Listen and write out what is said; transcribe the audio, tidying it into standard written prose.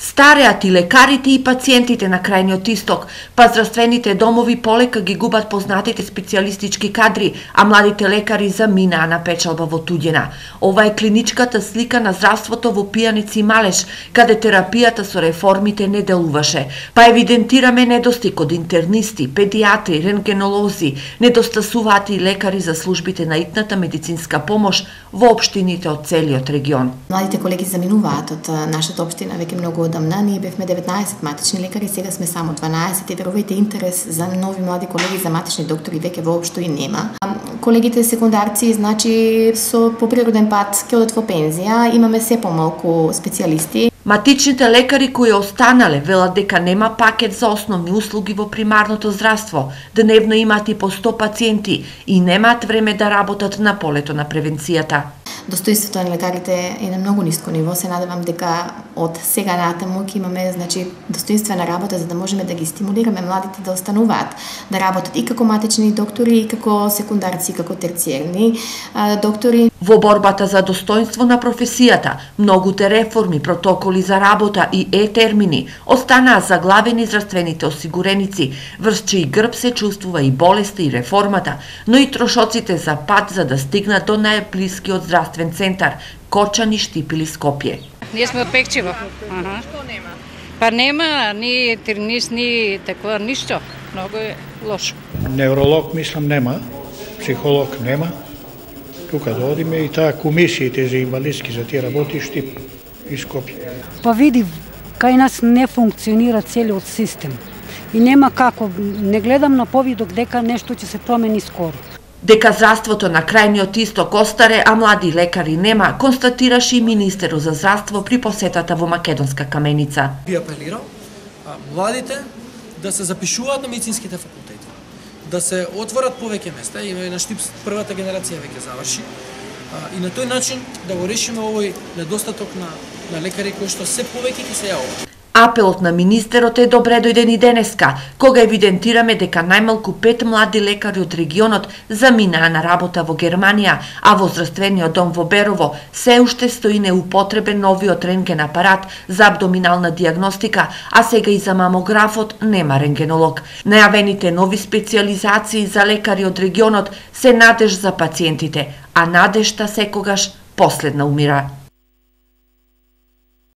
Стареат и лекарите и пациентите на крајниот исток, па здравствените домови полека ги губат познатите специјалистички кадри, а младите лекари заминаа на печалба во туѓина. Ова е клиничката слика на здравството во Пијаници и Малеш, каде терапијата со реформите не делуваше, па евидентираме недостиг од интернисти, педиатри, рентгенолози, недостасуваат и лекари за службите на итната медицинска помош во општините од целиот регион. Младите колеги заминуваат од нашата општина веќе многу одамна. Ние бевме 19 матични лекари, сега сме само 12 и верувајте, интерес за нови млади колеги за матични доктори веќе воопшто и нема. Колегите секундарци, значи, по природен пат ќе одат во пензија, имаме се помалку специјалисти. Матичните лекари кои останале велат дека нема пакет за основни услуги во примарното здравство, дневно имаат и по 100 пациенти и немаат време да работат на полето на превенцијата. Достоинството на лекарите е на многу ниско ниво. Се надевам дека од сега натаму ќе имаме, значи, достоинствена работа за да можеме да ги стимулираме младите да остануваат, да работат и како матични доктори, и како секундарци, и како терциерни доктори. Во борбата за достоинство на професијата, многуте реформи, протоколи за работа и термини останаа заглавени здравствените осигуреници, врз чиј грб се чувствува и болеста и реформата, но и трошоците за пат за да стигнат до најблискиот здравствен центар Кочани, Штипили, Скопје. Ние сме од Пекчево. Што нема? Па нема ни интернист, ни такова ништо. Многу е лошо. Невролог мислам нема, психолог нема. Тука да одиме и таа комисиите за инвалидски за тие работи Штип и Скопје. Па види, кај нас не функционира целиот систем. И нема како, не гледам на повидок дека нешто ќе се промени скоро. Дека здравството на крајниот исток остаре, а млади лекари нема, констатираше и министерот за здравство при посетата во Македонска Каменица. Би апелирал младите да се запишуваат на медицинските факултети, да се отворат повеќе места, и на Штип првата генерација веќе заврши, и на тој начин да го решиме овој недостаток на лекари кои што се повеќе ќе се јавуваат. Апелот на министерот е добре дојден и денеска, кога евидентираме дека најмалку 5 млади лекари од регионот заминаа на работа во Германија, а во здравствениот дом во Берово се уште стои неупотребен новиот рентген апарат за абдоминална дијагностика, а сега и за мамографот нема рентгенолог. Најавените нови специјализации за лекари од регионот се надеж за пациентите, а надежта секогаш последна умира.